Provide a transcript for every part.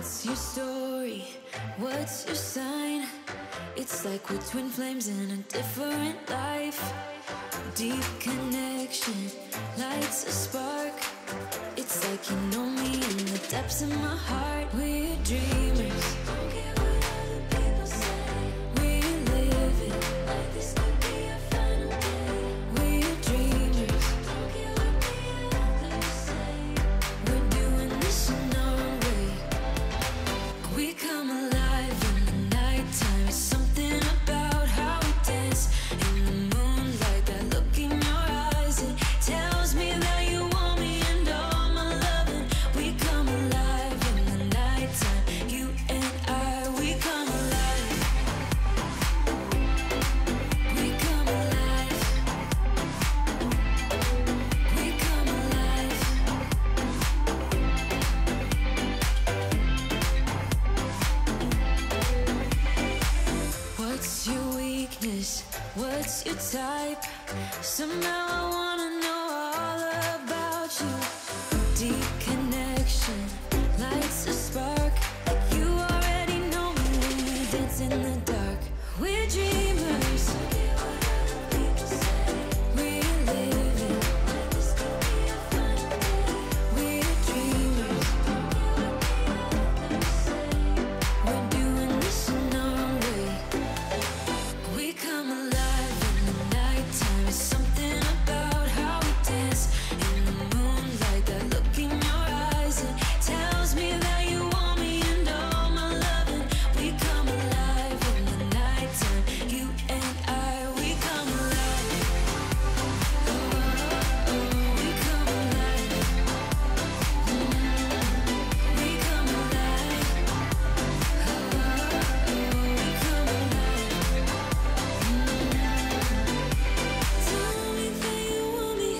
What's your story? What's your sign? It's like we're twin flames in a different life. Deep connection lights a spark. It's like you know me in the depths of my heart. We're dreamers. Don't care what other people say. We live it like this could be our final day. We're dreamers. Don't care what the others say. We're doing this in our way. We come alive in the nighttime. It's something about how we dance in the moonlight. That look in your eyes, it tells me that you want me and all my loving. We come alive in the nighttime. You and I, we come alive. We come alive. We come alive. What's your weakness? What's your type? Somehow I wanna know all about you. Deep connection lights a spark. You already know me when we dance in the dark. We're dreamers. We live it like this could be our final day. We're dreamers. We're doing this in our way. We come alive in the nighttime. It's something about how we dance in the moonlight. That look in your eyes, it tells me that you want me and all my loving. We come alive in the nighttime. You and I, we come alive. Oh, oh, we come alive. We come alive. Oh, we come alive. Tell me that you want me.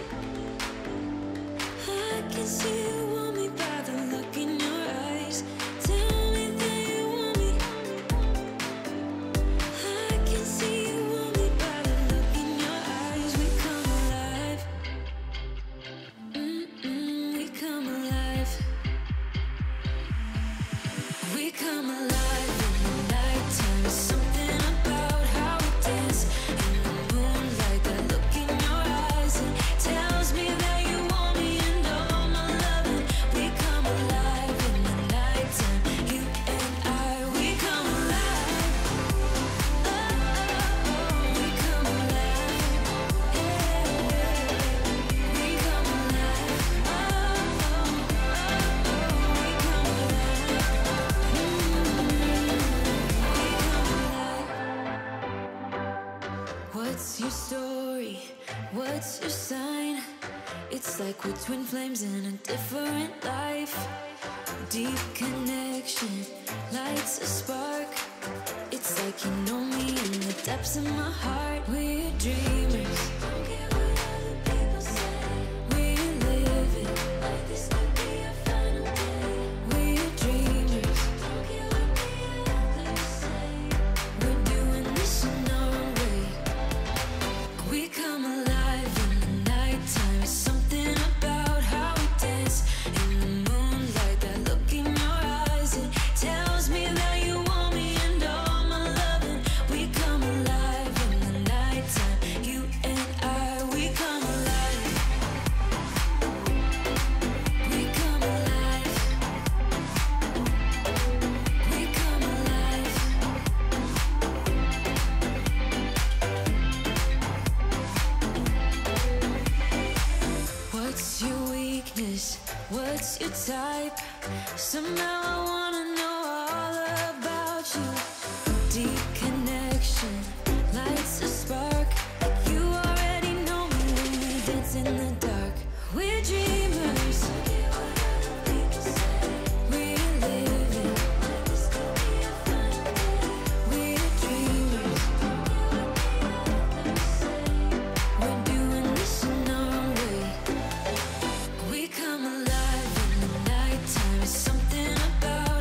I can see you want me by the look in your eyes. Tell me that you want me. I can see you want me by the look in your eyes. We come alive. We come alive. We come alive in the nighttime. It's something about how we dance in the moonlight. That look in your eyes, it tells me that you want me and all my loving. We come alive in the nighttime. You and I, we come alive. Oh, we come alive. We come alive. We come alive. What's your story? What's your sign? It's like we're twin flames in a different life. Deep connection lights a spark. It's like you know me in the depths of my heart. We're dreamers. Don't care what other people say. We live it like this could be our final day. We're dreamers. Don't care what the others say. We're doing this in our way. We come alive in the nighttime. It's something about how we dance in the moonlight. That look in your eyes, it tells me that you want me and all my loving. We come alive in the nighttime. You and I, we come alive. We come alive. We come alive. What's your weakness? What's your type? Somehow I wanna know all about you. Deep connection lights a spark. You already know me when we dance in the dark. We're dreamers. We live it like this could be our final day. We're dreamers. We're doing this in our way. We come alive in the nighttime. It's something about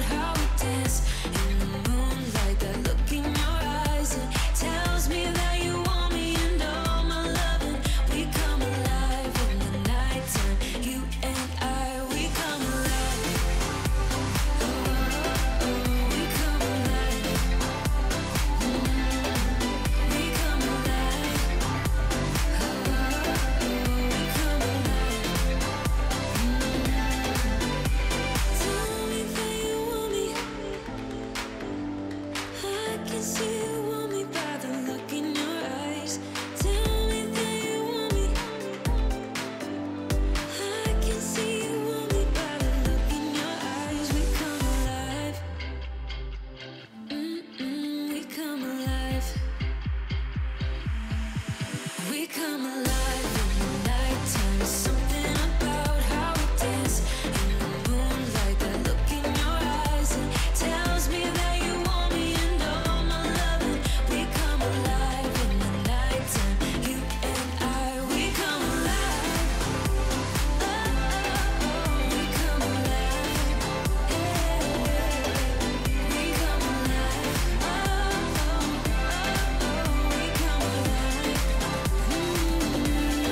We come alive in the nighttime. There's something about how we dance in the moonlight. That look in your eyes, it tells me that you want me and all my loving. We come alive in the nighttime. You and I, we come alive. Oh, oh, oh, we come alive. Yeah, we come alive. Oh, oh, oh, oh, we come alive. We come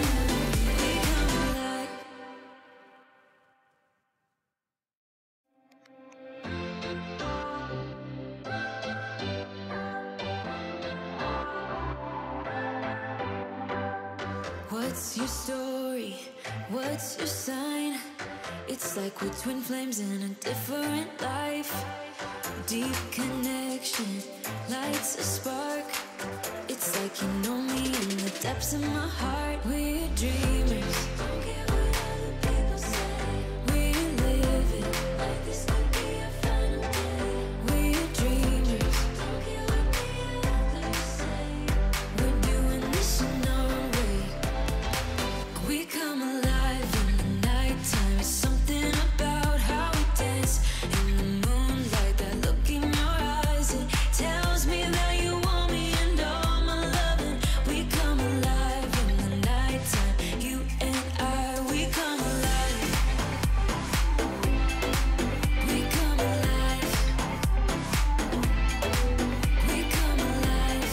alive. What's your story? What's your sign? It's like we're twin flames in a different life. Deep connection lights a spark. It's like you know me in the depths of my heart. We're dreamers. Don't care what other people say. We live it like this could be our final day. We're dreamers. Don't care what the others say. We're doing this in our way. We come alive in the nighttime. There's something about how we dance in the moonlight. That look in your eyes, it tells me that you want me and all my loving. We come alive in the nighttime. You and I, we come alive. We come alive. We come alive.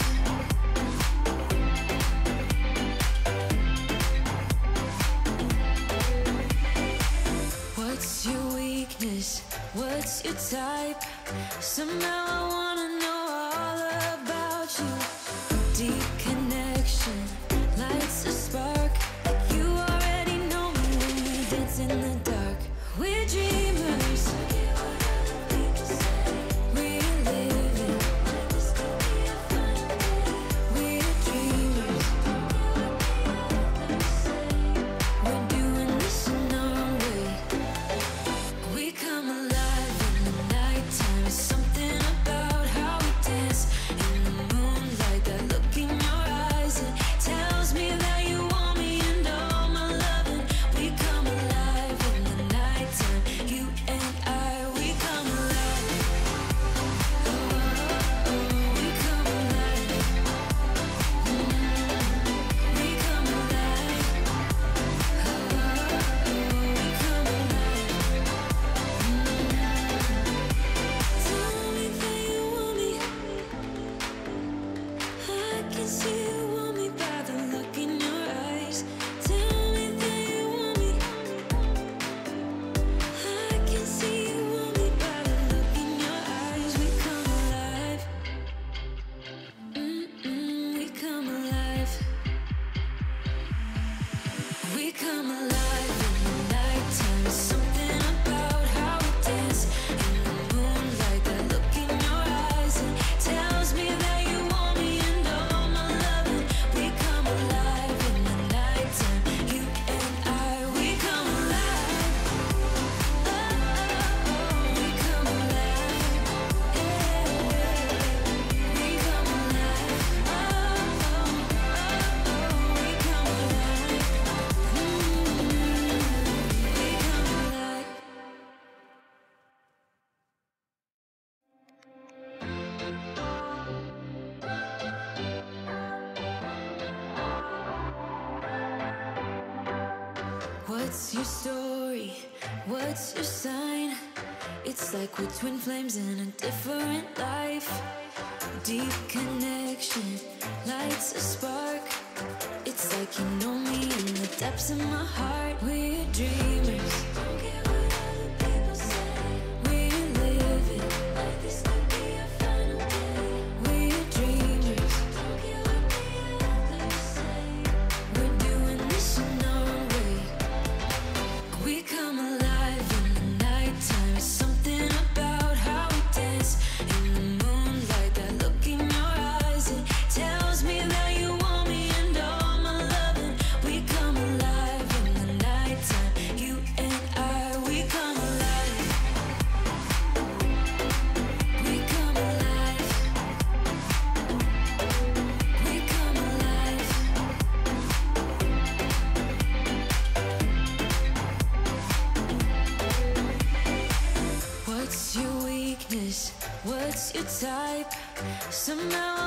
What's your weakness? What's your type? Somehow I wanna know all about you. Deep connection lights a spark. Like you already know me when we dance in the dark. We're dreamers. We're living like this could be our final day. We're dreamers. We're doing this in our way. We come alive in the nighttime. There's something about how we dance in the moonlight. That look in your eyes, it tells me that you want me and all my loving. We come alive in the nighttime. You and I, we come alive. Oh, oh, oh, we come alive. We come alive. Oh, oh, we come alive. Tell me that you want me. I can see you want me by the look in your eyes. Tell me that you want me. I can see you want me by the look in your eyes. We come alive. We come alive. We come alive in the nighttime. There's something about how we dance in the moonlight. That look in your eyes, it tells me that you want me and all my loving. We come alive in the nighttime. You and I, we come alive. Oh, oh, oh, we come alive. Yeah, we come alive. Oh, oh, oh, oh, we come alive. We come alive. What's your story? What's your sign? It's like we're twin flames in a different life. Deep connection lights a spark. It's like you know me in the depths of my heart. We're dreamers. Don't care what other people say. We're living like this could be our final day. We're dreamers. Don't care what the others say. We're doing this in our way. We come alive in the nighttime. There's something about how we dance in the moonlight. That look in your eyes, it tells me that you want me and all my loving. We come alive in the nighttime. You and I, your type. Somehow